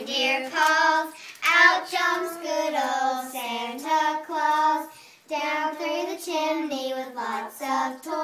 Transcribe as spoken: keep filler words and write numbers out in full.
reindeer calls. Out jumps good old Santa Claus, down through the chimney with lots of toys.